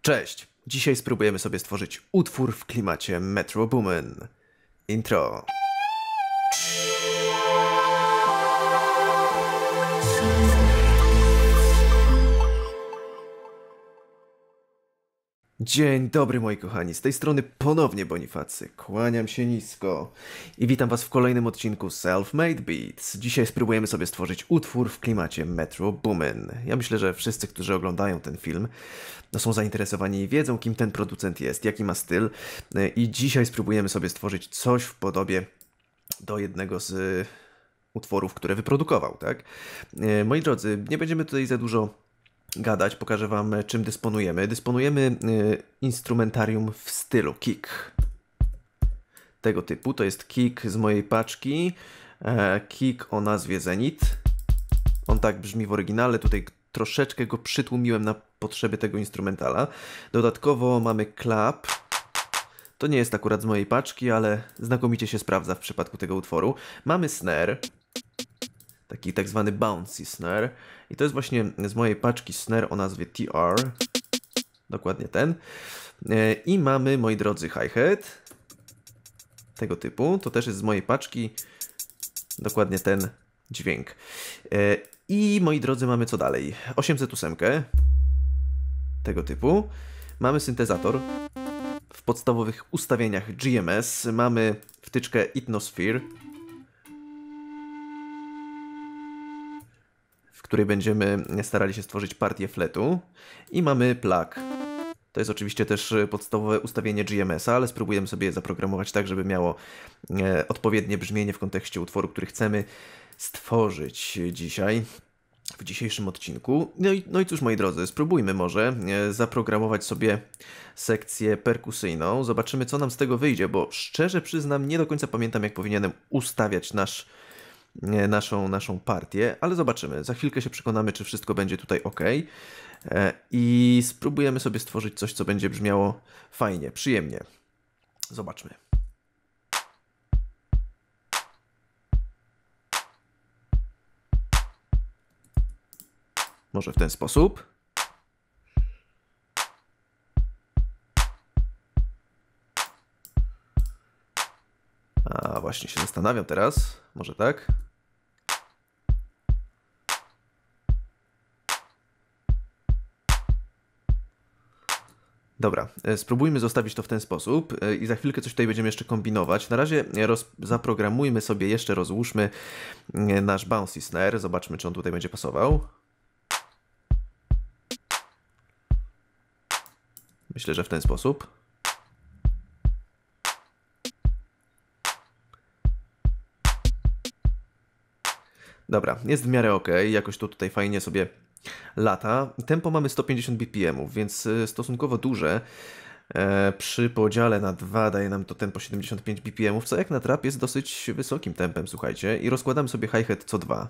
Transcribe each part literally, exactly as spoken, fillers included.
Cześć! Dzisiaj spróbujemy sobie stworzyć utwór w klimacie Metro Boomin. Intro. Dzień dobry moi kochani, z tej strony ponownie Bonifacy, kłaniam się nisko i witam was w kolejnym odcinku Self-Made Beats. Dzisiaj spróbujemy sobie stworzyć utwór w klimacie Metro Boomin. Ja myślę, że wszyscy, którzy oglądają ten film, no są zainteresowani i wiedzą, kim ten producent jest, jaki ma styl i dzisiaj spróbujemy sobie stworzyć coś w podobie do jednego z utworów, które wyprodukował, tak? Moi drodzy, nie będziemy tutaj za dużo gadać, pokażę wam, czym dysponujemy. Dysponujemy y, instrumentarium w stylu kick. Tego typu, to jest kick z mojej paczki, e, kick o nazwie Zenith. On tak brzmi w oryginale, tutaj troszeczkę go przytłumiłem na potrzeby tego instrumentala. Dodatkowo mamy clap. To nie jest akurat z mojej paczki, ale znakomicie się sprawdza w przypadku tego utworu. Mamy snare. Taki tak zwany bouncy snare. I to jest właśnie z mojej paczki snare o nazwie T R. Dokładnie ten. I mamy, moi drodzy, hi-hat. Tego typu. To też jest z mojej paczki. Dokładnie ten dźwięk. I, moi drodzy, mamy co dalej? osiemset osiem. Tego typu. Mamy syntezator. W podstawowych ustawieniach G M S. Mamy wtyczkę Itnosphere, w której będziemy starali się stworzyć partię fletu. I mamy plug. To jest oczywiście też podstawowe ustawienie G M S a, ale spróbujemy sobie je zaprogramować tak, żeby miało e, odpowiednie brzmienie w kontekście utworu, który chcemy stworzyć dzisiaj, w dzisiejszym odcinku. No i, no i cóż, moi drodzy, spróbujmy może e, zaprogramować sobie sekcję perkusyjną. Zobaczymy, co nam z tego wyjdzie, bo szczerze przyznam, nie do końca pamiętam, jak powinienem ustawiać nasz Naszą, naszą partię, ale zobaczymy. Za chwilkę się przekonamy, czy wszystko będzie tutaj ok. I spróbujemy sobie stworzyć coś, co będzie brzmiało fajnie, przyjemnie. Zobaczmy. Może w ten sposób. A właśnie się zastanawiam teraz. Może tak? Dobra, spróbujmy zostawić to w ten sposób i za chwilkę coś tutaj będziemy jeszcze kombinować. Na razie roz... zaprogramujmy sobie, jeszcze rozłóżmy nasz bouncy snare. Zobaczmy, czy on tutaj będzie pasował. Myślę, że w ten sposób. Dobra, jest w miarę ok, jakoś to tutaj fajnie sobie lata. Tempo mamy sto pięćdziesiąt B P M, więc stosunkowo duże. E, przy podziale na dwa daje nam to tempo siedemdziesiąt pięć B P M, co jak na trap jest dosyć wysokim tempem, słuchajcie. I rozkładamy sobie hi-hat co dwa.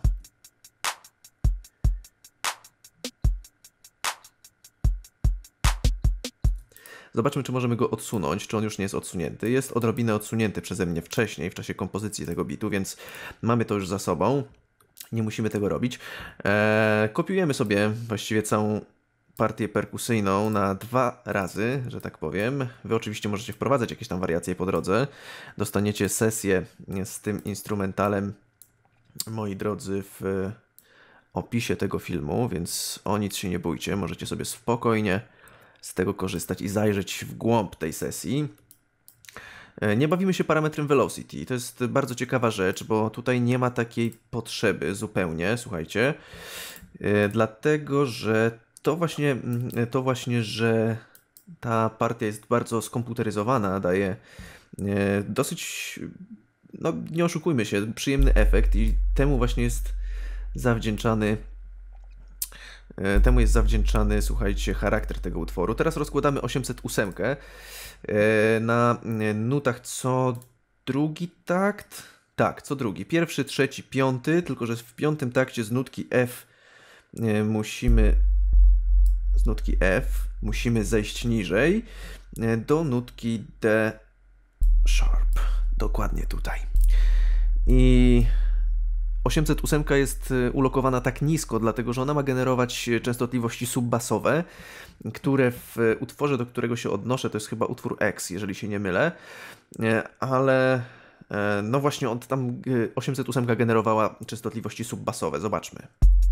Zobaczmy, czy możemy go odsunąć, czy on już nie jest odsunięty. Jest odrobinę odsunięty przeze mnie wcześniej, w czasie kompozycji tego bitu, więc mamy to już za sobą. Nie musimy tego robić. Eee, kopiujemy sobie właściwie całą partię perkusyjną na dwa razy, że tak powiem. Wy oczywiście możecie wprowadzać jakieś tam wariacje po drodze. Dostaniecie sesję z tym instrumentalem, moi drodzy, w opisie tego filmu, więc o nic się nie bójcie. Możecie sobie spokojnie z tego korzystać i zajrzeć w głąb tej sesji. Nie bawimy się parametrem velocity. To jest bardzo ciekawa rzecz, bo tutaj nie ma takiej potrzeby zupełnie, słuchajcie. Dlatego, że to właśnie, to właśnie, że ta partia jest bardzo skomputeryzowana, daje dosyć, no nie oszukujmy się, przyjemny efekt i temu właśnie jest zawdzięczany Temu jest zawdzięczany, słuchajcie, charakter tego utworu. Teraz rozkładamy osiemset osiem na nutach co drugi takt. Tak, co drugi. Pierwszy, trzeci, piąty, tylko że w piątym takcie z nutki F musimy z nutki F musimy zejść niżej do nutki D sharp. Dokładnie tutaj. I osiemset osiem jest ulokowana tak nisko, dlatego że ona ma generować częstotliwości subbasowe, które w utworze, do którego się odnoszę, to jest chyba utwór X, jeżeli się nie mylę, ale no właśnie on tam osiemset osiem generowała częstotliwości subbasowe. Zobaczmy.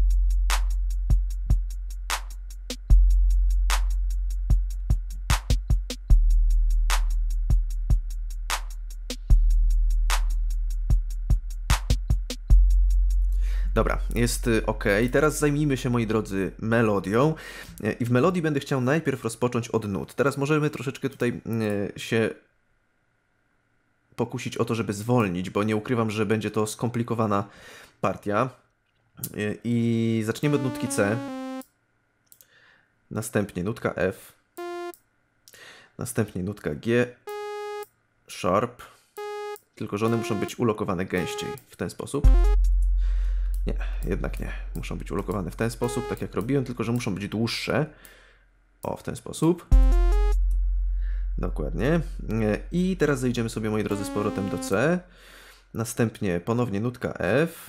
Dobra, jest ok. Teraz zajmijmy się, moi drodzy, melodią. I w melodii będę chciał najpierw rozpocząć od nut. Teraz możemy troszeczkę tutaj się pokusić o to, żeby zwolnić, bo nie ukrywam, że będzie to skomplikowana partia. I zaczniemy od nutki C. Następnie nutka F. Następnie nutka G. Sharp. Tylko że one muszą być ulokowane gęściej w ten sposób. Nie, jednak nie. Muszą być ulokowane w ten sposób, tak jak robiłem, tylko że muszą być dłuższe. O, w ten sposób. Dokładnie. I teraz zejdziemy sobie, moi drodzy, z powrotem do C. Następnie ponownie nutka F.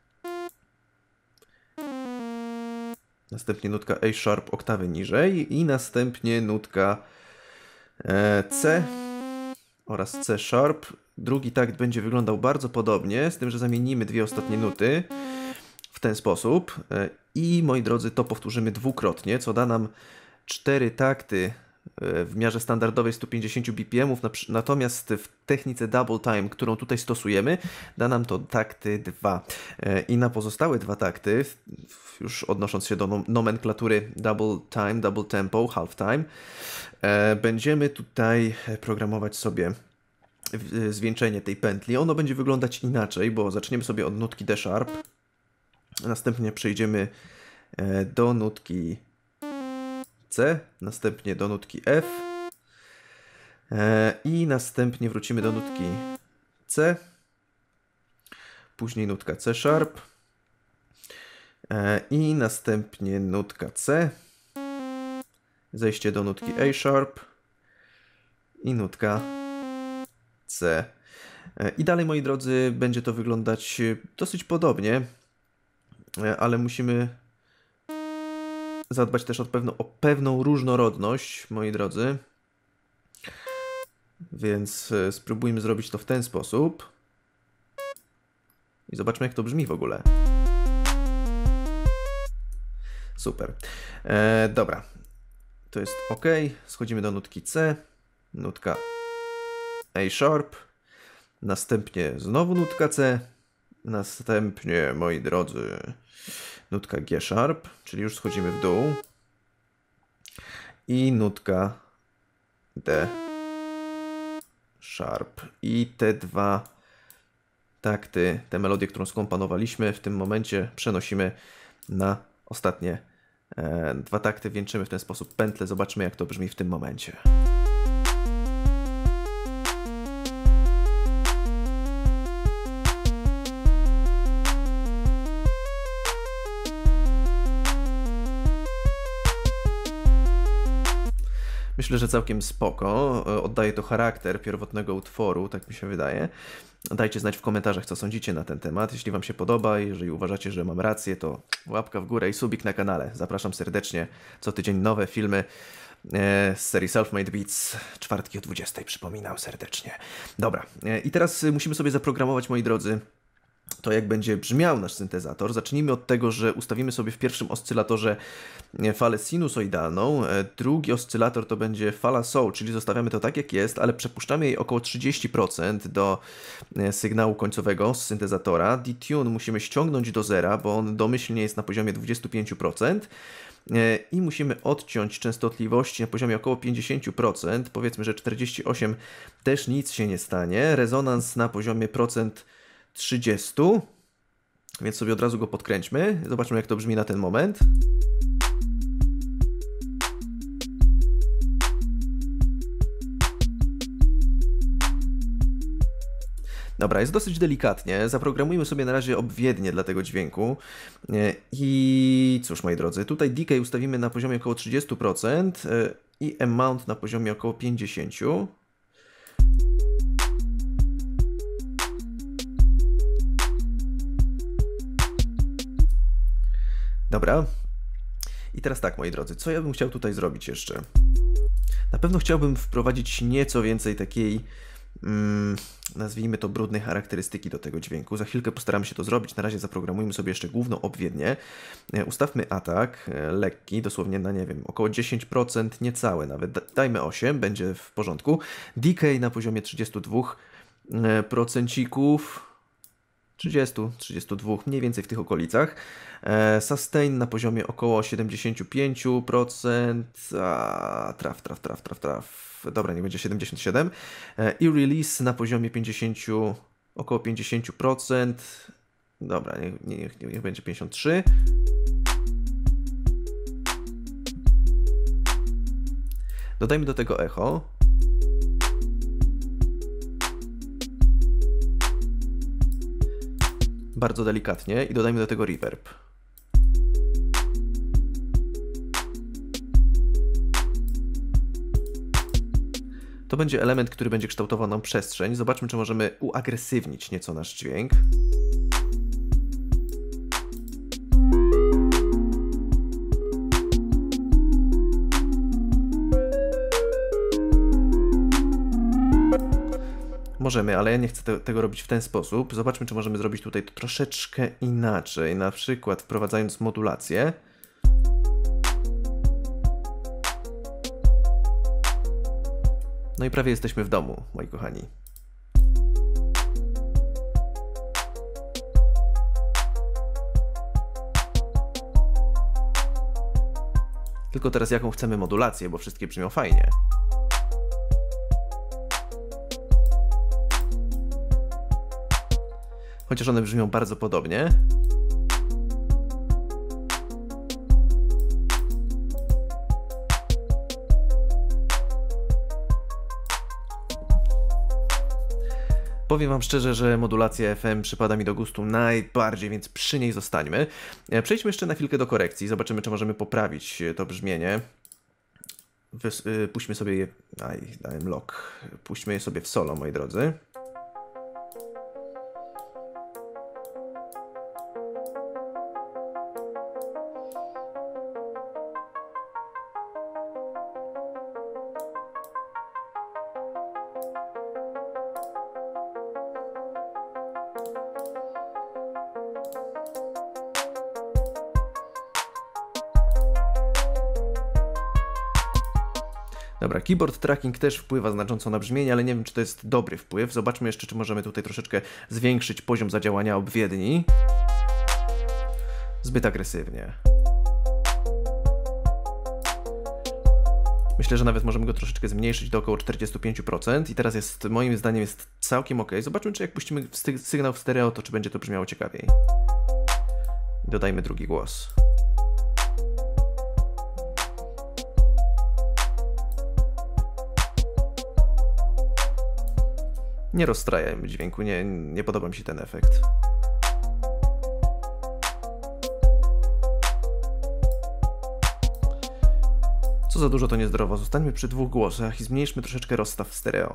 Następnie nutka A sharp oktawę niżej. I następnie nutka C oraz C sharp. Drugi takt będzie wyglądał bardzo podobnie, z tym, że zamienimy dwie ostatnie nuty w ten sposób. I, moi drodzy, to powtórzymy dwukrotnie, co da nam cztery takty w miarze standardowej sto pięćdziesiąt B P M, natomiast w technice double time, którą tutaj stosujemy, da nam to takty dwa. I na pozostałe dwa takty, już odnosząc się do nomenklatury double time, double tempo, half time, będziemy tutaj programować sobie zwieńczenie tej pętli. Ono będzie wyglądać inaczej, bo zaczniemy sobie od nutki D sharp, następnie przejdziemy do nutki C, następnie do nutki F i następnie wrócimy do nutki C, później nutka C sharp i następnie nutka C, zejście do nutki A sharp i nutka C. I dalej, moi drodzy, będzie to wyglądać dosyć podobnie, ale musimy zadbać też o pewną, o pewną różnorodność, moi drodzy. Więc spróbujmy zrobić to w ten sposób. I zobaczmy, jak to brzmi w ogóle. Super. E, dobra. To jest ok. Schodzimy do nutki C. Nutka A sharp. Następnie znowu nutka C. Następnie, moi drodzy, nutka G sharp, czyli już schodzimy w dół. I nutka D sharp. I te dwa takty, tę melodię, którą skomponowaliśmy, w tym momencie przenosimy na ostatnie e, dwa takty. Wieńczymy w ten sposób pętlę. Zobaczmy, jak to brzmi w tym momencie. Myślę, że całkiem spoko. Oddaje to charakter pierwotnego utworu, tak mi się wydaje. Dajcie znać w komentarzach, co sądzicie na ten temat. Jeśli wam się podoba, jeżeli uważacie, że mam rację, to łapka w górę i subik na kanale. Zapraszam serdecznie. Co tydzień nowe filmy z serii Self-Made Beats. Czwartki o dwudziestej, przypominam serdecznie. Dobra, i teraz musimy sobie zaprogramować, moi drodzy, to jak będzie brzmiał nasz syntezator. Zacznijmy od tego, że ustawimy sobie w pierwszym oscylatorze falę sinusoidalną. Drugi oscylator to będzie fala soul, czyli zostawiamy to tak jak jest, ale przepuszczamy jej około trzydzieści procent do sygnału końcowego z syntezatora. Detune musimy ściągnąć do zera, bo on domyślnie jest na poziomie dwadzieścia pięć procent. I musimy odciąć częstotliwości na poziomie około pięćdziesiąt procent. Powiedzmy, że czterdzieści osiem też nic się nie stanie. Rezonans na poziomie procent trzydzieści, więc sobie od razu go podkręćmy. Zobaczmy, jak to brzmi na ten moment. Dobra, jest dosyć delikatnie. Zaprogramujmy sobie na razie obwiednie dla tego dźwięku. I cóż, moi drodzy, tutaj decay ustawimy na poziomie około trzydzieści procent i amount na poziomie około pięćdziesiąt procent. Dobra. I teraz tak, moi drodzy, co ja bym chciał tutaj zrobić jeszcze? Na pewno chciałbym wprowadzić nieco więcej takiej, mm, nazwijmy to, brudnej charakterystyki do tego dźwięku. Za chwilkę postaramy się to zrobić. Na razie zaprogramujmy sobie jeszcze główną obwiednię. Ustawmy atak lekki, dosłownie na, nie wiem, około dziesięć procent, niecałe nawet. Dajmy osiem, będzie w porządku. Decay na poziomie trzydzieści dwa procent. trzydzieści, trzydzieści dwa, mniej więcej w tych okolicach. E, sustain na poziomie około siedemdziesiąt pięć procent. A, traf, traf, traf, traf, traf. Dobra, nie będzie siedemdziesiąt siedem. E, I release na poziomie pięćdziesiąt, około pięćdziesiąt procent. Dobra, niech, niech, niech będzie pięćdziesiąt trzy. Dodajmy do tego echo. Bardzo delikatnie i dodajmy do tego reverb. To będzie element, który będzie kształtował nam przestrzeń. Zobaczmy, czy możemy uagresywnić nieco nasz dźwięk. Możemy, ale ja nie chcę te, tego robić w ten sposób. Zobaczmy, czy możemy zrobić tutaj to troszeczkę inaczej. Na przykład wprowadzając modulację. No i prawie jesteśmy w domu, moi kochani. Tylko teraz jaką chcemy modulację, bo wszystkie brzmią fajnie. Chociaż one brzmią bardzo podobnie. Powiem wam szczerze, że modulacja F M przypada mi do gustu najbardziej, więc przy niej zostańmy. Przejdźmy jeszcze na chwilkę do korekcji. Zobaczymy, czy możemy poprawić to brzmienie. Wys puśćmy sobie je... Aj, dałem lock. Puśćmy je sobie w solo, moi drodzy. Dobra, keyboard tracking też wpływa znacząco na brzmienie, ale nie wiem, czy to jest dobry wpływ. Zobaczmy jeszcze, czy możemy tutaj troszeczkę zwiększyć poziom zadziałania obwiedni. Zbyt agresywnie. Myślę, że nawet możemy go troszeczkę zmniejszyć do około czterdzieści pięć procent i teraz jest, moim zdaniem, jest całkiem ok. Zobaczmy, czy jak puścimy sygnał w stereo, to czy będzie to brzmiało ciekawiej. I dodajmy drugi głos. Nie rozstrajajmy dźwięku, nie, nie podoba mi się ten efekt. Co za dużo, to niezdrowo. Zostańmy przy dwóch głosach i zmniejszmy troszeczkę rozstaw w stereo.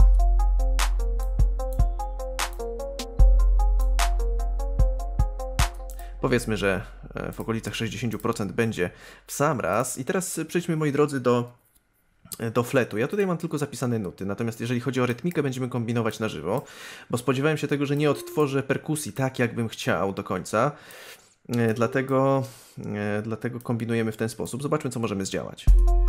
Powiedzmy, że w okolicach sześćdziesiąt procent będzie w sam raz. I teraz przejdźmy, moi drodzy, do, do fletu. Ja tutaj mam tylko zapisane nuty, natomiast jeżeli chodzi o rytmikę, będziemy kombinować na żywo, bo spodziewałem się tego, że nie odtworzę perkusji tak, jakbym chciał do końca. Dlatego, dlatego kombinujemy w ten sposób. Zobaczmy, co możemy zdziałać.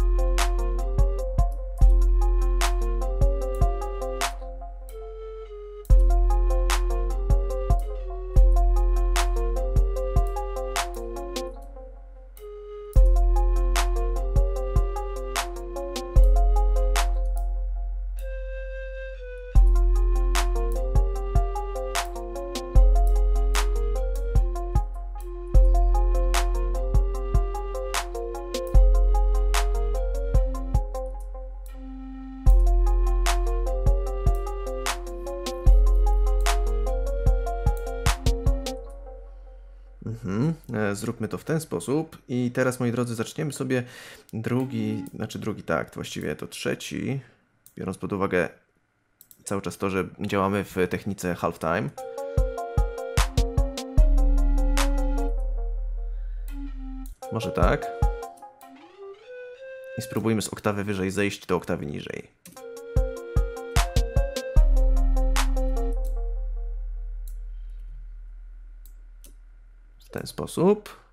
Mhm. Zróbmy to w ten sposób i teraz, moi drodzy, zaczniemy sobie drugi, znaczy drugi takt, właściwie to trzeci, biorąc pod uwagę cały czas to, że działamy w technice halftime. Może tak. I spróbujmy z oktawy wyżej zejść do oktawy niżej. W ten sposób.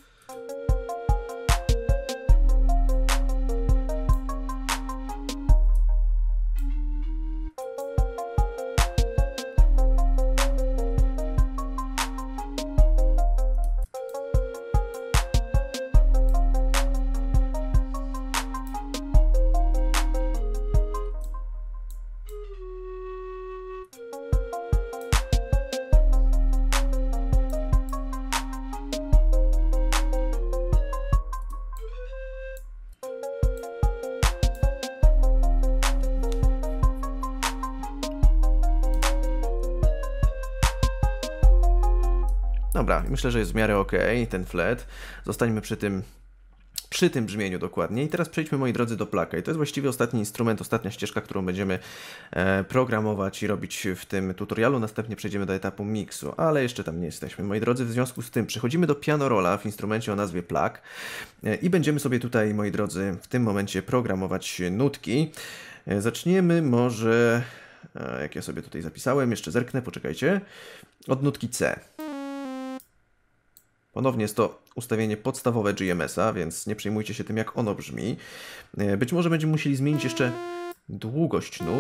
Dobra, myślę, że jest w miarę ok, ten flat. Zostańmy przy tym, przy tym brzmieniu dokładnie. I teraz przejdźmy, moi drodzy, do plaka. I to jest właściwie ostatni instrument, ostatnia ścieżka, którą będziemy e, programować i robić w tym tutorialu. Następnie przejdziemy do etapu miksu, ale jeszcze tam nie jesteśmy. Moi drodzy, w związku z tym przechodzimy do piano rolla w instrumencie o nazwie plak e, i będziemy sobie tutaj, moi drodzy, w tym momencie programować nutki. E, zaczniemy może, e, jak ja sobie tutaj zapisałem, jeszcze zerknę, poczekajcie, od nutki C. Ponownie jest to ustawienie podstawowe G M S a, więc nie przejmujcie się tym, jak ono brzmi. Być może będziemy musieli zmienić jeszcze długość nut.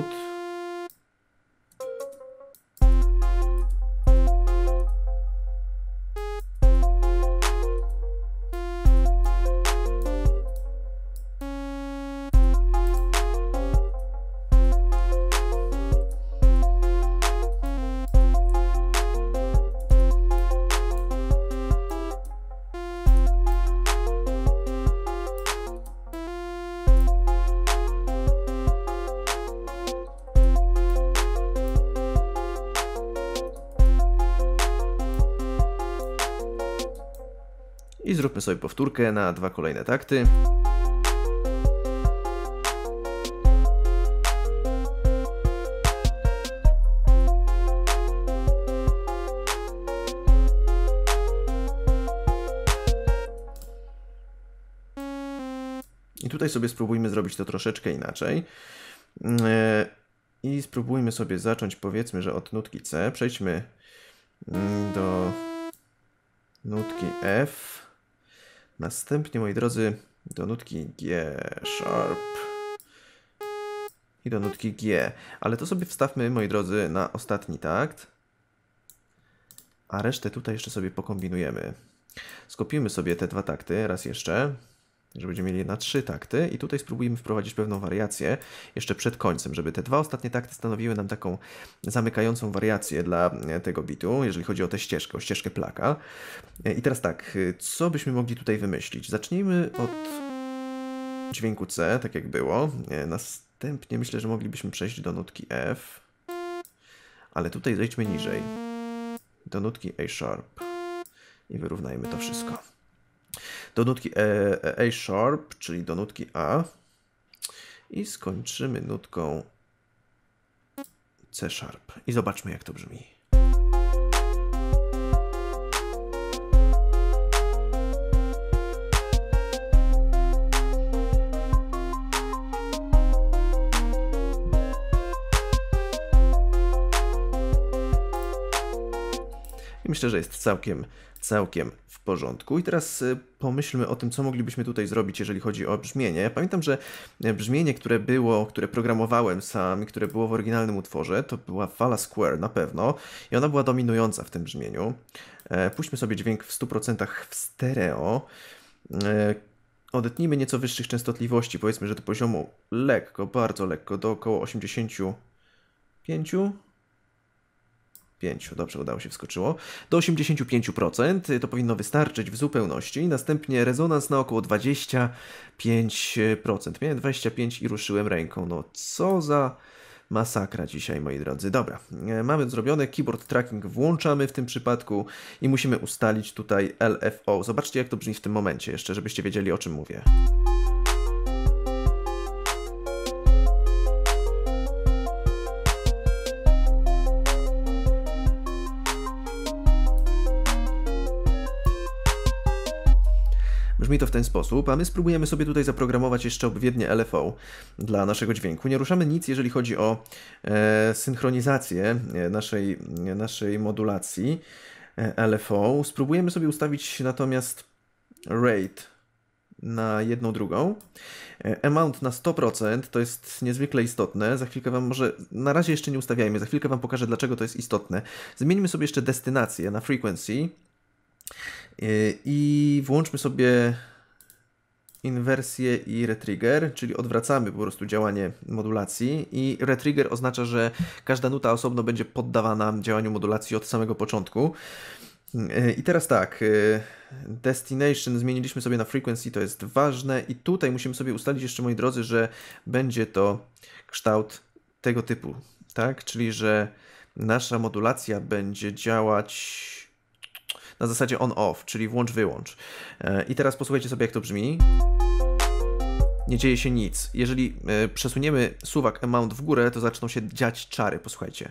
I zróbmy sobie powtórkę na dwa kolejne takty. I tutaj sobie spróbujmy zrobić to troszeczkę inaczej. I spróbujmy sobie zacząć, powiedzmy, że od nutki C. Przejdźmy do nutki F. Następnie, moi drodzy, do nutki G sharp i do nutki G. Ale to sobie wstawmy, moi drodzy, na ostatni takt. A resztę tutaj jeszcze sobie pokombinujemy. Skopiujmy sobie te dwa takty raz jeszcze, że będziemy mieli na trzy takty i tutaj spróbujemy wprowadzić pewną wariację jeszcze przed końcem, żeby te dwa ostatnie takty stanowiły nam taką zamykającą wariację dla tego bitu, jeżeli chodzi o tę ścieżkę, o ścieżkę plaka. I teraz tak, co byśmy mogli tutaj wymyślić? Zacznijmy od dźwięku C, tak jak było. Następnie myślę, że moglibyśmy przejść do nutki F, ale tutaj zejdźmy niżej, do nutki A sharp i wyrównajmy to wszystko. Do nutki A sharp, czyli do nutki A i skończymy nutką C sharp i zobaczmy, jak to brzmi. I myślę, że jest całkiem, całkiem w porządku. I teraz pomyślmy o tym, co moglibyśmy tutaj zrobić, jeżeli chodzi o brzmienie. Ja pamiętam, że brzmienie, które było, które programowałem sam, które było w oryginalnym utworze, to była fala square na pewno i ona była dominująca w tym brzmieniu. Puśćmy sobie dźwięk w stu procentach w stereo. Odetnijmy nieco wyższych częstotliwości, powiedzmy, że do poziomu lekko, bardzo lekko, do około osiemdziesięciu pięciu. pięć, dobrze, udało się, wskoczyło. Do osiemdziesięciu pięciu procent to powinno wystarczyć w zupełności. Następnie rezonans na około dwadzieścia pięć procent. Miałem dwadzieścia pięć procent i ruszyłem ręką. No co za masakra dzisiaj, moi drodzy. Dobra, mamy zrobione. Keyboard tracking włączamy w tym przypadku i musimy ustalić tutaj L F O. Zobaczcie, jak to brzmi w tym momencie jeszcze, żebyście wiedzieli, o czym mówię. Brzmi to w ten sposób, a my spróbujemy sobie tutaj zaprogramować jeszcze odpowiednie L F O dla naszego dźwięku. Nie ruszamy nic, jeżeli chodzi o e, synchronizację naszej, naszej modulacji L F O. Spróbujemy sobie ustawić natomiast rate na jedną drugą. Amount na sto procent to jest niezwykle istotne. Za chwilkę Wam może, na razie jeszcze nie ustawiajmy, za chwilkę Wam pokażę, dlaczego to jest istotne. Zmienimy sobie jeszcze destynację na frequency i włączmy sobie inwersję i retrigger, czyli odwracamy po prostu działanie modulacji i retrigger oznacza, że każda nuta osobno będzie poddawana działaniu modulacji od samego początku. I teraz tak, destination zmieniliśmy sobie na frequency, to jest ważne i tutaj musimy sobie ustalić jeszcze, moi drodzy, że będzie to kształt tego typu, tak? Czyli, że nasza modulacja będzie działać na zasadzie on-off, czyli włącz-wyłącz. I teraz posłuchajcie sobie, jak to brzmi. Nie dzieje się nic. Jeżeli przesuniemy suwak amount w górę, to zaczną się dziać czary, posłuchajcie.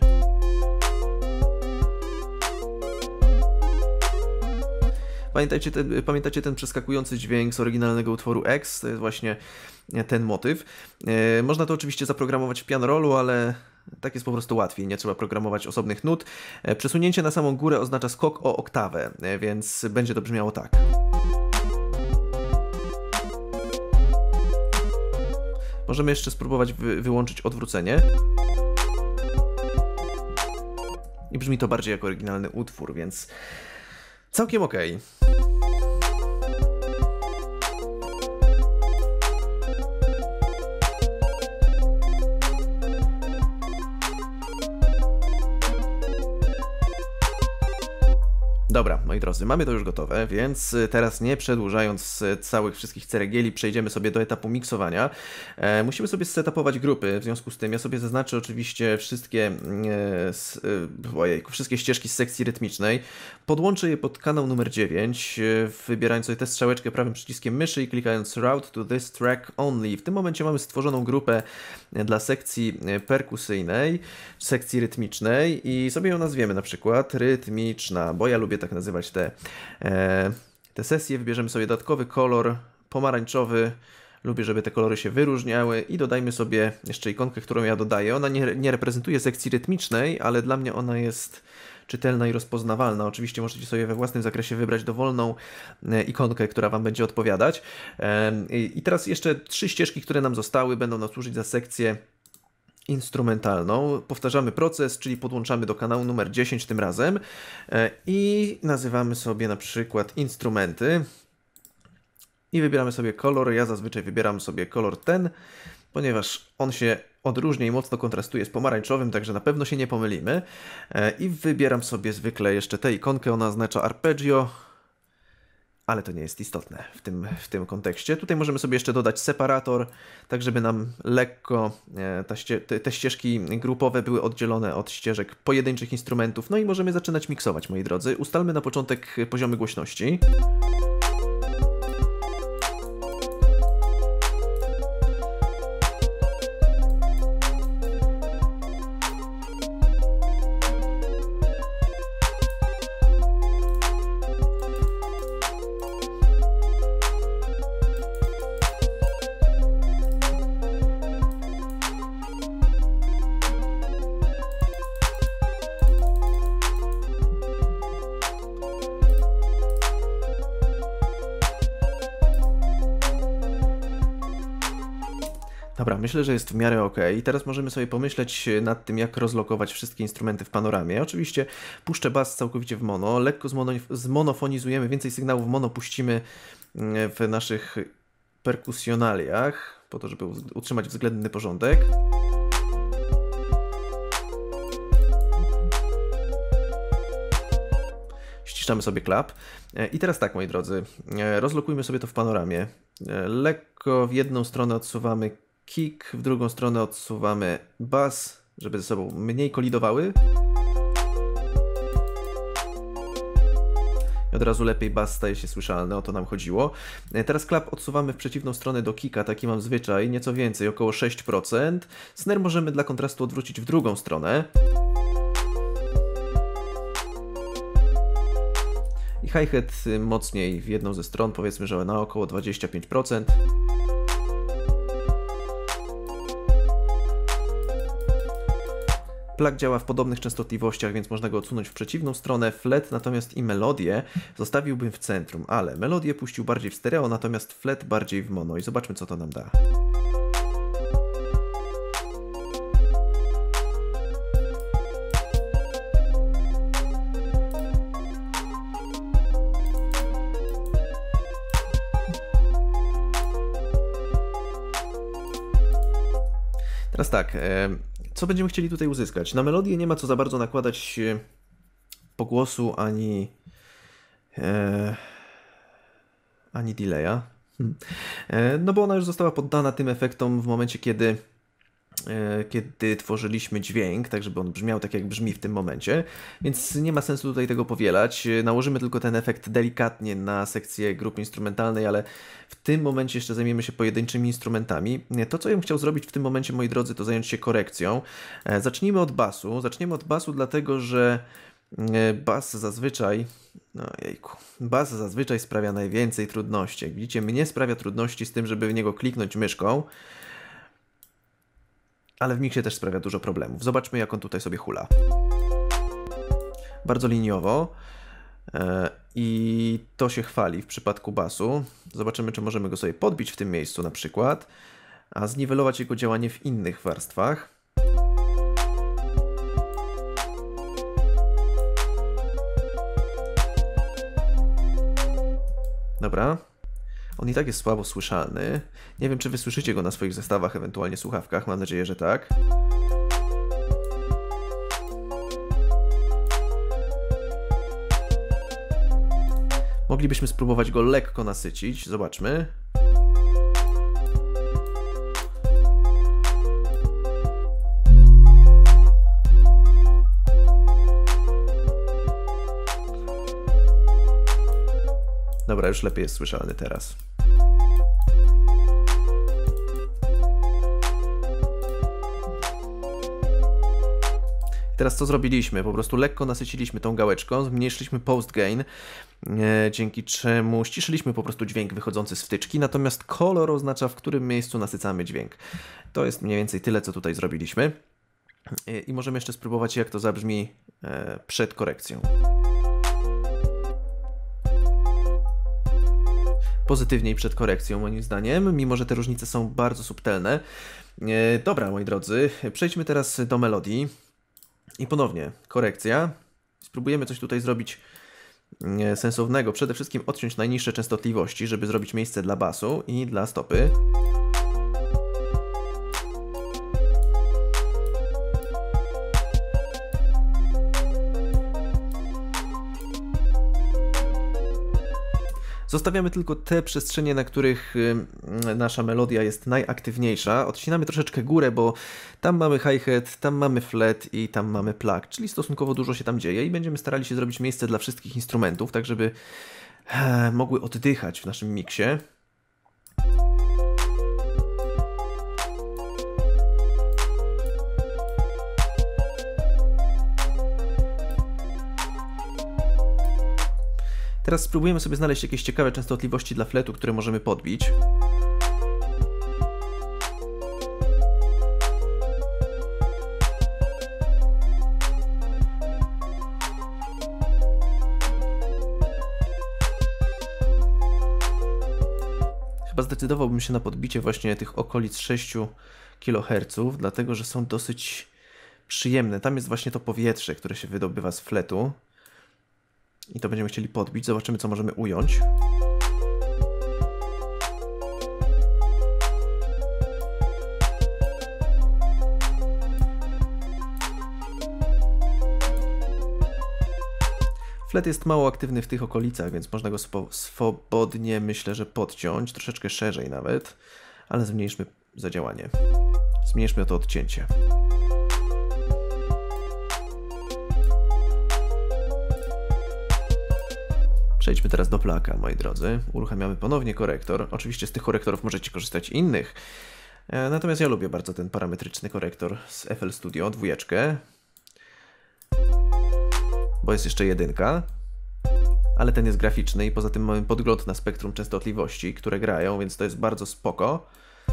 Pamiętajcie, te, pamiętacie ten przeskakujący dźwięk z oryginalnego utworu X? To jest właśnie ten motyw. E, można to oczywiście zaprogramować w piano rollu, ale tak jest po prostu łatwiej. Nie trzeba programować osobnych nut. E, przesunięcie na samą górę oznacza skok o oktawę, e, więc będzie to brzmiało tak. Możemy jeszcze spróbować wy, wyłączyć odwrócenie. I brzmi to bardziej jak oryginalny utwór, więc całkiem okej. Dobra, moi drodzy, mamy to już gotowe, więc teraz nie przedłużając całych wszystkich ceregieli, przejdziemy sobie do etapu miksowania. E, musimy sobie setupować grupy, w związku z tym ja sobie zaznaczę oczywiście wszystkie, e, s, e, ojejku, wszystkie ścieżki z sekcji rytmicznej. Podłączę je pod kanał numer dziewięć, e, wybierając sobie tę strzałeczkę prawym przyciskiem myszy i klikając Route to this track only. W tym momencie mamy stworzoną grupę dla sekcji perkusyjnej, sekcji rytmicznej i sobie ją nazwiemy na przykład rytmiczna, bo ja lubię tak nazywać te, e, te sesje. Wybierzemy sobie dodatkowy kolor pomarańczowy. Lubię, żeby te kolory się wyróżniały i dodajmy sobie jeszcze ikonkę, którą ja dodaję. Ona nie, nie reprezentuje sekcji rytmicznej, ale dla mnie ona jest czytelna i rozpoznawalna. Oczywiście możecie sobie we własnym zakresie wybrać dowolną e, ikonkę, która Wam będzie odpowiadać. E, i, I teraz jeszcze trzy ścieżki, które nam zostały, będą nam służyć za sekcję instrumentalną. Powtarzamy proces, czyli podłączamy do kanału numer dziesięć tym razem i nazywamy sobie na przykład instrumenty i wybieramy sobie kolor. Ja zazwyczaj wybieram sobie kolor ten, ponieważ on się odróżnia i mocno kontrastuje z pomarańczowym, także na pewno się nie pomylimy. I wybieram sobie zwykle jeszcze tę ikonkę, ona oznacza arpeggio, ale to nie jest istotne w tym, w tym kontekście. Tutaj możemy sobie jeszcze dodać separator, tak żeby nam lekko e, ta ście, te, te ścieżki grupowe były oddzielone od ścieżek pojedynczych instrumentów. No i możemy zaczynać miksować, moi drodzy. Ustalmy na początek poziomy głośności. Dobra, myślę, że jest w miarę ok. I teraz możemy sobie pomyśleć nad tym, jak rozlokować wszystkie instrumenty w panoramie. Oczywiście puszczę bas całkowicie w mono, lekko zmono zmonofonizujemy, więcej sygnałów mono puścimy w naszych perkusjonaliach, po to, żeby utrzymać względny porządek. Ściszamy sobie klap. I teraz tak, moi drodzy, rozlokujmy sobie to w panoramie. Lekko w jedną stronę odsuwamy kick, w drugą stronę odsuwamy bas, żeby ze sobą mniej kolidowały. I od razu lepiej bas staje się słyszalny, o to nam chodziło. Teraz klap odsuwamy w przeciwną stronę do kicka, taki mam zwyczaj, nieco więcej, około sześć procent. Snare możemy dla kontrastu odwrócić w drugą stronę. I hi-hat mocniej w jedną ze stron, powiedzmy, że na około dwadzieścia pięć procent. Plug działa w podobnych częstotliwościach, więc można go odsunąć w przeciwną stronę. Flet natomiast i melodię zostawiłbym w centrum, ale melodię puścił bardziej w stereo, natomiast flet bardziej w mono i zobaczmy, co to nam da. Teraz tak, co będziemy chcieli tutaj uzyskać? Na melodię nie ma co za bardzo nakładać pogłosu ani, e, ani delaya, e, no bo ona już została poddana tym efektom w momencie, kiedy, e, kiedy tworzyliśmy dźwięk, tak żeby on brzmiał tak, jak brzmi w tym momencie, więc nie ma sensu tutaj tego powielać. Nałożymy tylko ten efekt delikatnie na sekcję grupy instrumentalnej, ale w tym momencie jeszcze zajmiemy się pojedynczymi instrumentami. To, co ja bym chciał zrobić w tym momencie, moi drodzy, to zająć się korekcją. Zacznijmy od basu. Zaczniemy od basu, dlatego że bas zazwyczaj... No jejku. Bas zazwyczaj sprawia najwięcej trudności. Jak widzicie, mnie sprawia trudności z tym, żeby w niego kliknąć myszką, ale w miksie też sprawia dużo problemów. Zobaczmy, jak on tutaj sobie hula. Bardzo liniowo. I to się chwali w przypadku basu. Zobaczymy, czy możemy go sobie podbić w tym miejscu na przykład, a zniwelować jego działanie w innych warstwach. Dobra. On i tak jest słabo słyszalny. Nie wiem, czy wy słyszycie go na swoich zestawach, ewentualnie słuchawkach. Mam nadzieję, że tak. Moglibyśmy spróbować go lekko nasycić. Zobaczmy. Dobra, już lepiej jest słyszalny teraz. Teraz co zrobiliśmy? Po prostu lekko nasyciliśmy tą gałeczką, zmniejszyliśmy post gain, e, dzięki czemu ściszyliśmy po prostu dźwięk wychodzący z wtyczki, natomiast kolor oznacza, w którym miejscu nasycamy dźwięk. To jest mniej więcej tyle, co tutaj zrobiliśmy. E, I możemy jeszcze spróbować, jak to zabrzmi e, przed korekcją. Pozytywniej przed korekcją, moim zdaniem, mimo że te różnice są bardzo subtelne. E, dobra, moi drodzy, przejdźmy teraz do melodii. I ponownie korekcja. Spróbujemy coś tutaj zrobić sensownego. Przede wszystkim odciąć najniższe częstotliwości, żeby zrobić miejsce dla basu i dla stopy. Zostawiamy tylko te przestrzenie, na których nasza melodia jest najaktywniejsza. Odcinamy troszeczkę górę, bo tam mamy hi-hat, tam mamy flat i tam mamy plug, czyli stosunkowo dużo się tam dzieje i będziemy starali się zrobić miejsce dla wszystkich instrumentów, tak żeby mogły oddychać w naszym miksie. Teraz spróbujemy sobie znaleźć jakieś ciekawe częstotliwości dla fletu, które możemy podbić. Chyba zdecydowałbym się na podbicie właśnie tych okolic sześciu kiloherców, dlatego że są dosyć przyjemne. Tam jest właśnie to powietrze, które się wydobywa z fletu. I to będziemy chcieli podbić. Zobaczymy, co możemy ująć. Flet jest mało aktywny w tych okolicach, więc można go swobodnie, myślę, że podciąć. Troszeczkę szerzej nawet. Ale zmniejszmy zadziałanie. Zmniejszmy to odcięcie. Przejdźmy teraz do plaka, moi drodzy. Uruchamiamy ponownie korektor. Oczywiście z tych korektorów możecie korzystać innych. Natomiast ja lubię bardzo ten parametryczny korektor z F L Studio, dwójeczkę. Bo jest jeszcze jedynka. ale ten jest graficzny i poza tym mamy podgląd na spektrum częstotliwości, które grają, więc to jest bardzo spoko.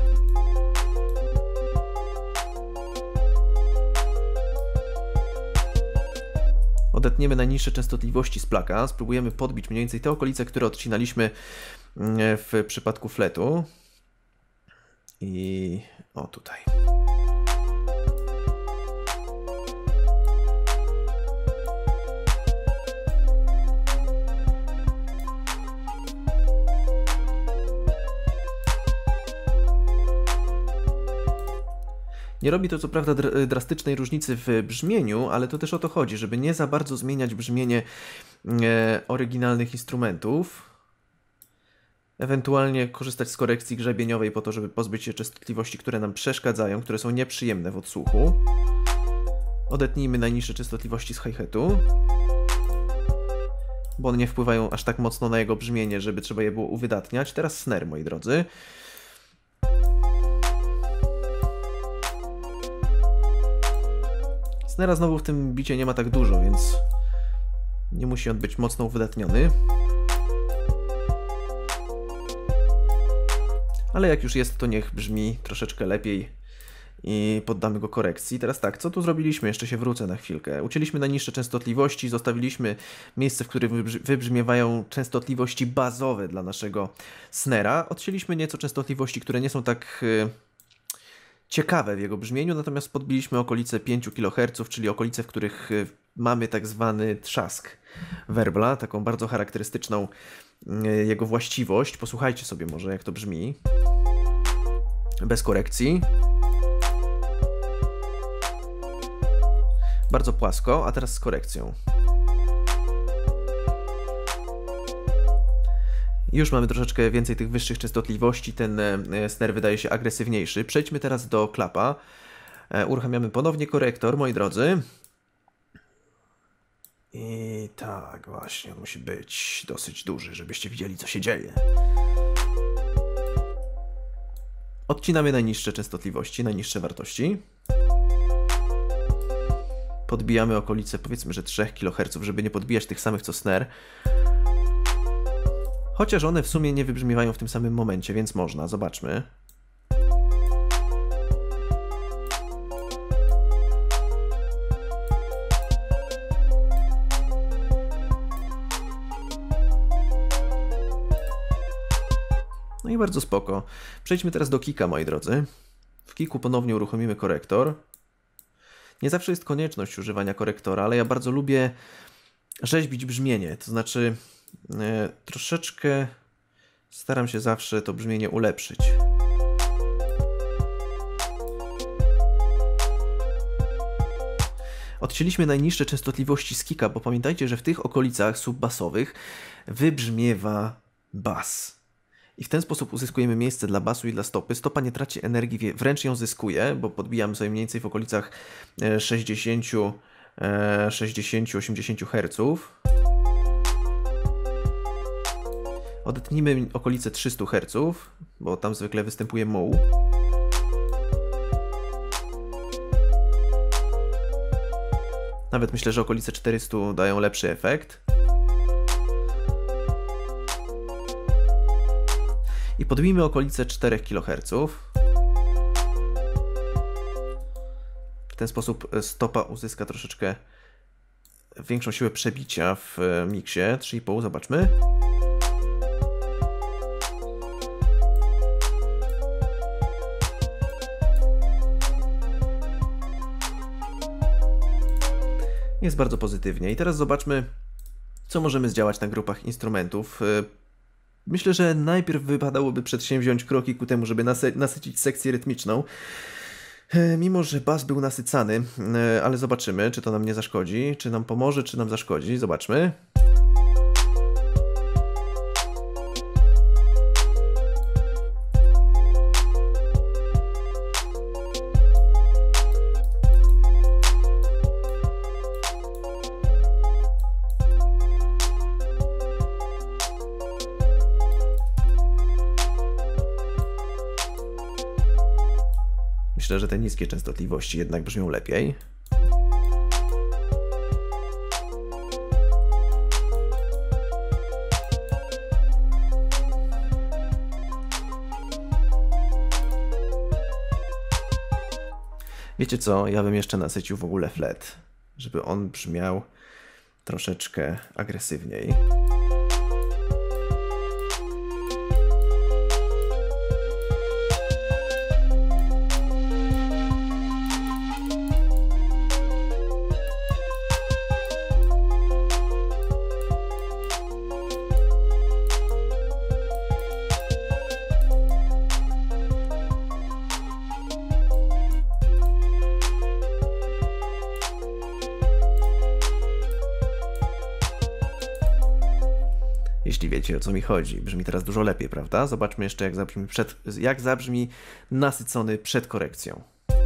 Odetniemy najniższe częstotliwości z plaka, spróbujemy podbić mniej więcej te okolice, które odcinaliśmy w przypadku fletu. I o tutaj. Nie robi to co prawda dr drastycznej różnicy w brzmieniu, ale to też o to chodzi, żeby nie za bardzo zmieniać brzmienie e, oryginalnych instrumentów. Ewentualnie korzystać z korekcji grzebieniowej po to, żeby pozbyć się częstotliwości, które nam przeszkadzają, które są nieprzyjemne w odsłuchu. Odetnijmy najniższe częstotliwości z hi-hatu, bo one nie wpływają aż tak mocno na jego brzmienie, żeby trzeba je było uwydatniać. Teraz snare, moi drodzy. Snara znowu w tym bicie nie ma tak dużo, więc nie musi on być mocno uwydatniony. Ale jak już jest, to niech brzmi troszeczkę lepiej i poddamy go korekcji. Teraz tak, co tu zrobiliśmy? Jeszcze się wrócę na chwilkę. Ucięliśmy najniższe częstotliwości, zostawiliśmy miejsce, w którym wybrzmiewają częstotliwości bazowe dla naszego snera. Odcięliśmy nieco częstotliwości, które nie są tak ciekawe w jego brzmieniu, natomiast podbiliśmy okolice pięć kiloherców, czyli okolice, w których mamy tak zwany trzask werbla, taką bardzo charakterystyczną jego właściwość. Posłuchajcie sobie może, jak to brzmi. Bez korekcji. Bardzo płasko, a teraz z korekcją. Już mamy troszeczkę więcej tych wyższych częstotliwości, ten snare wydaje się agresywniejszy. Przejdźmy teraz do klapa. Uruchamiamy ponownie korektor, moi drodzy. I tak właśnie, on musi być dosyć duży, żebyście widzieli, co się dzieje. Odcinamy najniższe częstotliwości, najniższe wartości. Podbijamy okolice, powiedzmy, że trzy kiloherce, żeby nie podbijać tych samych co snare. Chociaż one w sumie nie wybrzmiewają w tym samym momencie, więc można. Zobaczmy. No i bardzo spoko. Przejdźmy teraz do kicka, moi drodzy. W kicku ponownie uruchomimy korektor. Nie zawsze jest konieczność używania korektora, ale ja bardzo lubię rzeźbić brzmienie. To znaczy e, troszeczkę staram się zawsze to brzmienie ulepszyć. Odcięliśmy najniższe częstotliwości z kicka, bo pamiętajcie, że w tych okolicach subbasowych wybrzmiewa bas. I w ten sposób uzyskujemy miejsce dla basu i dla stopy. Stopa nie traci energii, wręcz ją zyskuje, bo podbijamy sobie mniej więcej w okolicach sześćdziesiąt do osiemdziesięciu herców. Odetnijmy okolice trzysta herców, bo tam zwykle występuje muł. Nawet myślę, że okolice czterysta dają lepszy efekt. I podbijmy okolice cztery kiloherce. W ten sposób stopa uzyska troszeczkę większą siłę przebicia w miksie. trzy i pół, zobaczmy. Jest bardzo pozytywnie. I teraz zobaczmy, co możemy zdziałać na grupach instrumentów. Myślę, że najpierw wypadałoby przedsięwziąć kroki ku temu, żeby nasy nasycić sekcję rytmiczną. Mimo że bas był nasycany, ale zobaczymy, czy to nam nie zaszkodzi, czy nam pomoże, czy nam zaszkodzi. Zobaczmy. Myślę, że te niskie częstotliwości jednak brzmią lepiej. Wiecie co, ja bym jeszcze nasycił w ogóle flet, żeby on brzmiał troszeczkę agresywniej. Jeśli wiecie, o co mi chodzi. Brzmi teraz dużo lepiej, prawda? Zobaczmy jeszcze, jak zabrzmi, przed, jak zabrzmi nasycony przed korekcją.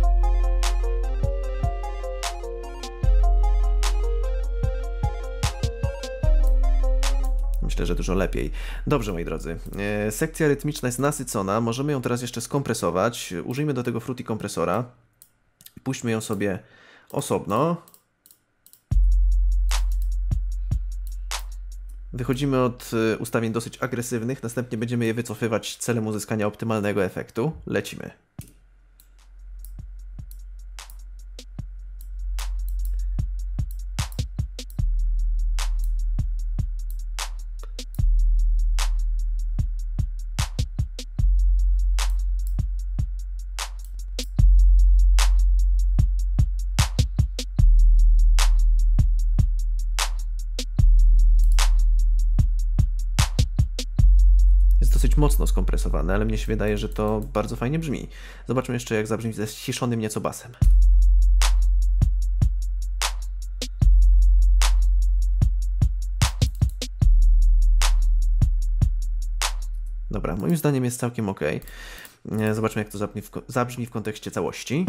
Myślę, że dużo lepiej. Dobrze, moi drodzy. E, sekcja rytmiczna jest nasycona. Możemy ją teraz jeszcze skompresować. Użyjmy do tego Fruity kompresora. Puśćmy ją sobie osobno. Wychodzimy od ustawień dosyć agresywnych, następnie będziemy je wycofywać celem uzyskania optymalnego efektu. Lecimy. Dosyć mocno skompresowane, ale mnie się wydaje, że to bardzo fajnie brzmi. Zobaczmy jeszcze, jak zabrzmi ze ściszonym nieco basem. Dobra, moim zdaniem jest całkiem ok. Zobaczmy, jak to zabrzmi w, zabrzmi w kontekście całości.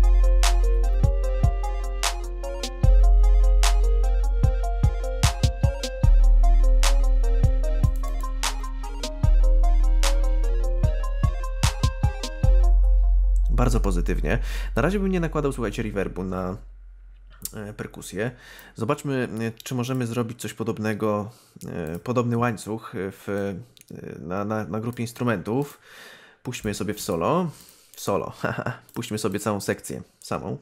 Bardzo pozytywnie. Na razie bym nie nakładał, słuchajcie, reverbu na e, perkusję. Zobaczmy, e, czy możemy zrobić coś podobnego, e, podobny łańcuch w, e, na, na, na grupie instrumentów. Puśćmy je sobie w solo. W solo. Puśćmy sobie całą sekcję samą.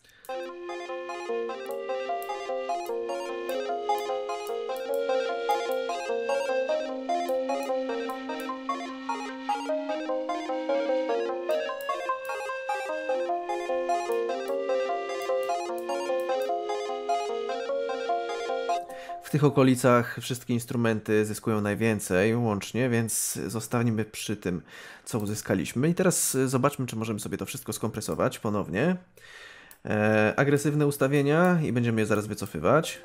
W tych okolicach wszystkie instrumenty zyskują najwięcej łącznie, więc zostaniemy przy tym, co uzyskaliśmy. I teraz zobaczmy, czy możemy sobie to wszystko skompresować ponownie. E, agresywne ustawienia i będziemy je zaraz wycofywać.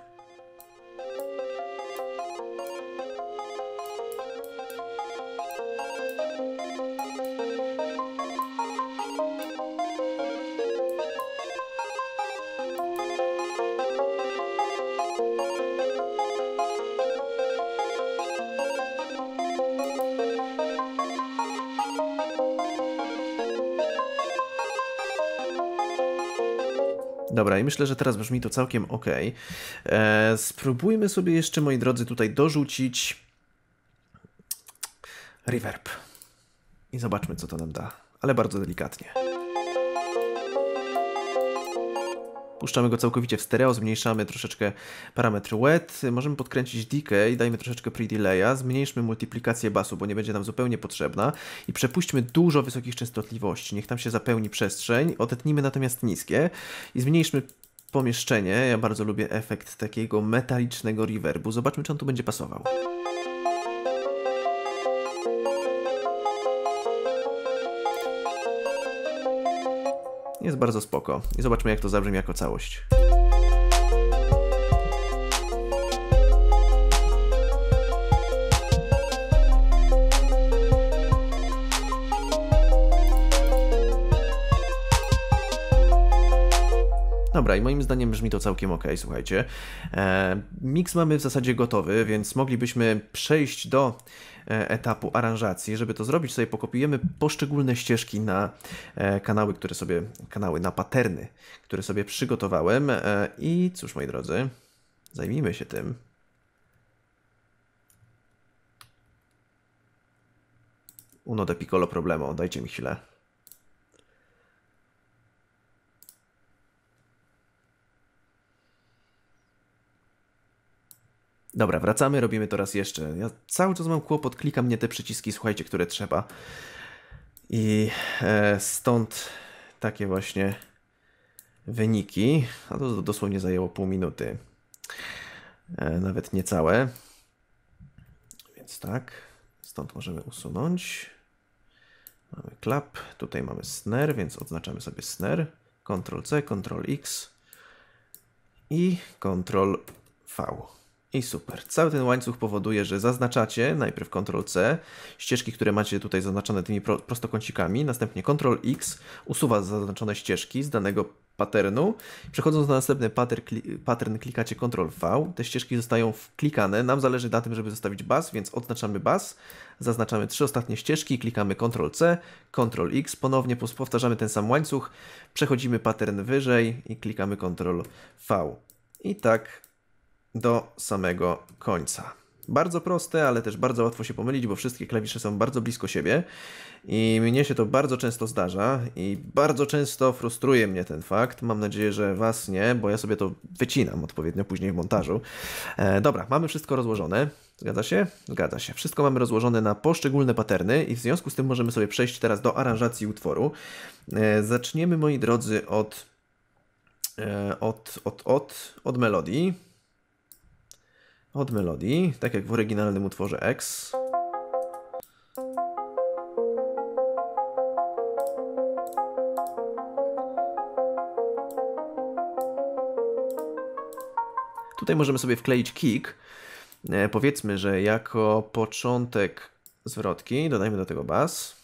Dobra, i myślę, że teraz brzmi to całkiem ok. E, spróbujmy sobie jeszcze, moi drodzy, tutaj dorzucić reverb. I zobaczmy, co to nam da, ale bardzo delikatnie. Puszczamy go całkowicie w stereo, zmniejszamy troszeczkę parametr wet, możemy podkręcić decay, dajmy troszeczkę pre-delaya, zmniejszmy multiplikację basu, bo nie będzie nam zupełnie potrzebna i przepuśćmy dużo wysokich częstotliwości, niech tam się zapełni przestrzeń, odetnijmy natomiast niskie i zmniejszmy pomieszczenie. Ja bardzo lubię efekt takiego metalicznego reverbu, zobaczmy, czy on tu będzie pasował. Jest bardzo spoko. I zobaczmy, jak to zabrzmi jako całość. Dobra, i moim zdaniem brzmi to całkiem ok, słuchajcie. E, mix mamy w zasadzie gotowy, więc moglibyśmy przejść do e, etapu aranżacji. Żeby to zrobić, sobie pokopiujemy poszczególne ścieżki na e, kanały, które sobie, kanały na paterny, które sobie przygotowałem. E, I cóż, moi drodzy, zajmijmy się tym. Uno de piccolo problemo, dajcie mi chwilę. Dobra, wracamy, robimy to raz jeszcze. Ja cały czas mam kłopot, klikam nie te przyciski, słuchajcie, które trzeba. I e, stąd takie właśnie wyniki. A to dosłownie zajęło pół minuty. E, nawet niecałe. Więc tak, stąd możemy usunąć. Mamy clap, tutaj mamy snare, więc odznaczamy sobie snare. kontrol C, kontrol X i kontrol V. I super. Cały ten łańcuch powoduje, że zaznaczacie najpierw kontrol C, ścieżki, które macie tutaj zaznaczone tymi pro, prostokącikami, następnie kontrol X usuwa zaznaczone ścieżki z danego patternu. Przechodząc na następny pattern, pattern klikacie kontrol V, te ścieżki zostają wklikane. Nam zależy na tym, żeby zostawić bas, więc odznaczamy bas, zaznaczamy trzy ostatnie ścieżki, klikamy kontrol C, kontrol X, ponownie powtarzamy ten sam łańcuch, przechodzimy pattern wyżej i klikamy kontrol V. I tak do samego końca. Bardzo proste, ale też bardzo łatwo się pomylić, bo wszystkie klawisze są bardzo blisko siebie i mnie się to bardzo często zdarza i bardzo często frustruje mnie ten fakt. Mam nadzieję, że Was nie, bo ja sobie to wycinam odpowiednio później w montażu. E, dobra, mamy wszystko rozłożone. Zgadza się? Zgadza się. Wszystko mamy rozłożone na poszczególne patterny i w związku z tym możemy sobie przejść teraz do aranżacji utworu. E, zaczniemy, moi drodzy, od, e, od, od, od, od melodii. Od melodii, tak jak w oryginalnym utworze X. Tutaj możemy sobie wkleić kick. E, powiedzmy, że jako początek zwrotki dodajmy do tego bas.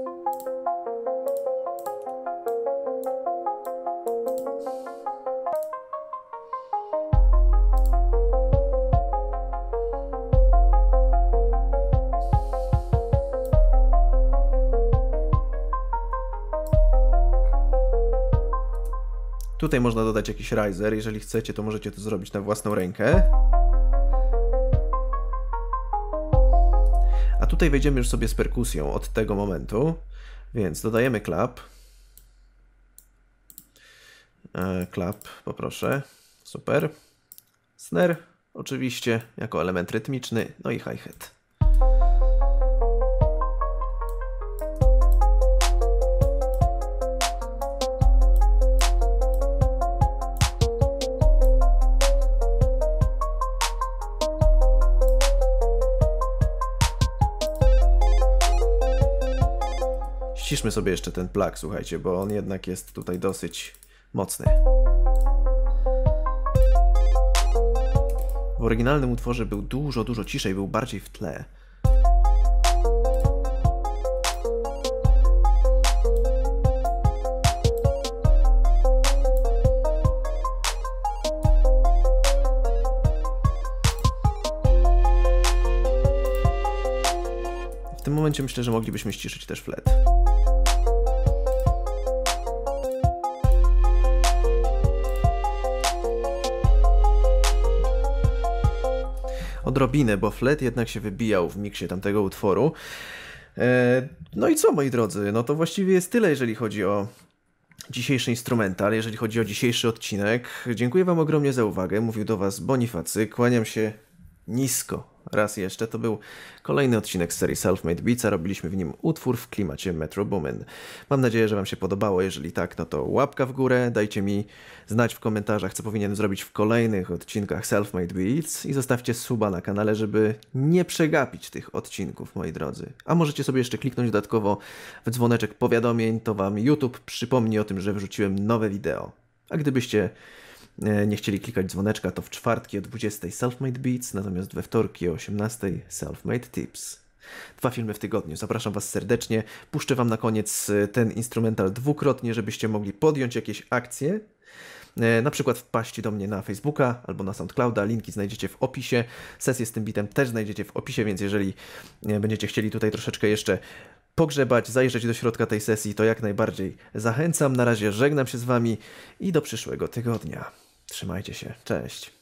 Tutaj można dodać jakiś riser, jeżeli chcecie, to możecie to zrobić na własną rękę. A tutaj wejdziemy już sobie z perkusją od tego momentu, więc dodajemy clap. E, clap, poproszę. Super. Snare, oczywiście, jako element rytmiczny, no i hi-hat. Ściszmy sobie jeszcze ten plug, słuchajcie, bo on jednak jest tutaj dosyć mocny. W oryginalnym utworze był dużo, dużo ciszej, był bardziej w tle. W tym momencie myślę, że moglibyśmy ściszyć też flet. Odrobinę, bo flet jednak się wybijał w miksie tamtego utworu. No i co, moi drodzy, no to właściwie jest tyle, jeżeli chodzi o dzisiejszy instrumental, jeżeli chodzi o dzisiejszy odcinek. Dziękuję Wam ogromnie za uwagę. Mówił do Was Bonifacy. Kłaniam się nisko. Raz jeszcze, to był kolejny odcinek z serii Self-Made Beats, a robiliśmy w nim utwór w klimacie Metro Boomin. Mam nadzieję, że Wam się podobało. Jeżeli tak, no to łapka w górę, dajcie mi znać w komentarzach, co powinienem zrobić w kolejnych odcinkach Self-Made Beats i zostawcie suba na kanale, żeby nie przegapić tych odcinków, moi drodzy. A możecie sobie jeszcze kliknąć dodatkowo w dzwoneczek powiadomień, to Wam YouTube przypomni o tym, że wrzuciłem nowe wideo. A gdybyście nie chcieli klikać dzwoneczka, to w czwartki o dwudziestej Self-Made Beats, natomiast we wtorki o osiemnastej Self-Made Tips. Dwa filmy w tygodniu. Zapraszam Was serdecznie. Puszczę Wam na koniec ten instrumental dwukrotnie, żebyście mogli podjąć jakieś akcje. Na przykład wpaść do mnie na Facebooka albo na SoundClouda. Linki znajdziecie w opisie. Sesję z tym bitem też znajdziecie w opisie, więc jeżeli będziecie chcieli tutaj troszeczkę jeszcze pogrzebać, zajrzeć do środka tej sesji, to jak najbardziej zachęcam. Na razie żegnam się z Wami i do przyszłego tygodnia. Trzymajcie się. Cześć.